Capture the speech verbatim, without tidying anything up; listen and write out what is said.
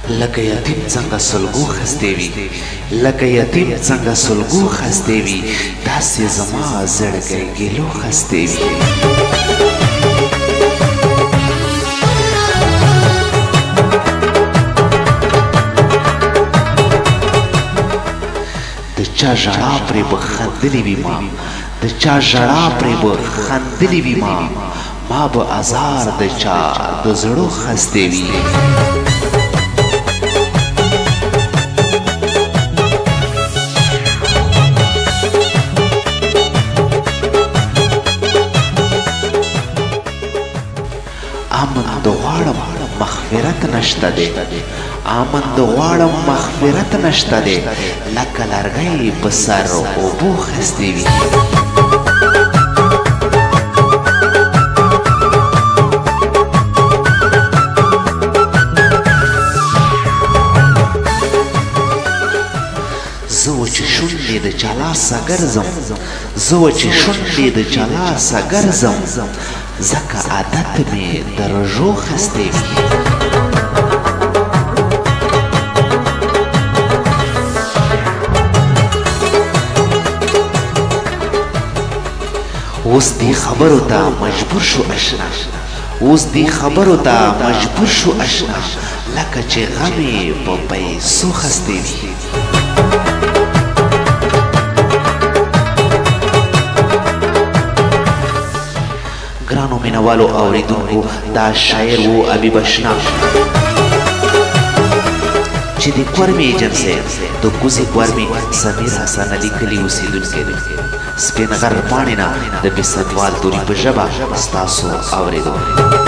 لکه یتیم څنګه سلګو خستې وي لکه یتیم څنګه سلګو خستې وي داسې زما زړګی ګیلو خستې وي د چا ژړا پرې به خندلې وي ما د چا ژړا پرې به خندلې وي ما ما به ازار د چا د زړو خستې وي آمن د غواړم مغفرت نشته دی آمن د غواړم مغفرت نشته دی لکه لرګی په سر اوبو خستې وي زه و چې شونډې د چا لاسه ګرځم زه و چې شونډې د چا لاسه ګرځم ځکه عادت مې د رژو خستې وي اوس دې خبرو ته مجبور شو اشنا اوس دې خبرو ته مجبور شو اشنا لکه چې غم یې په پیسو خستې وي ګرانو مینوالو اوریدونکو دا شاعر و ابي بشنا چې د کورمې ایجنسۍ د کوزې کورمې سمیر حسن علي کلي اوسېدونکی دی سپین غر پاڼې نه د بېسدوال توري په ژبه ستاسو اورېدو